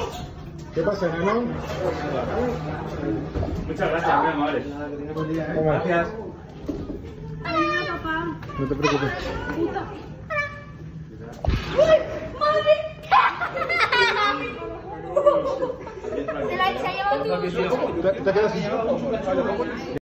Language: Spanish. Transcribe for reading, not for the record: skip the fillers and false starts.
¿Qué pasa, enano? Muchas gracias, muy amable. Gracias. Adiós, papá. No te preocupes. Puta. ¡Uy, madre! Se la ha llevado tú. ¿Te quedas sin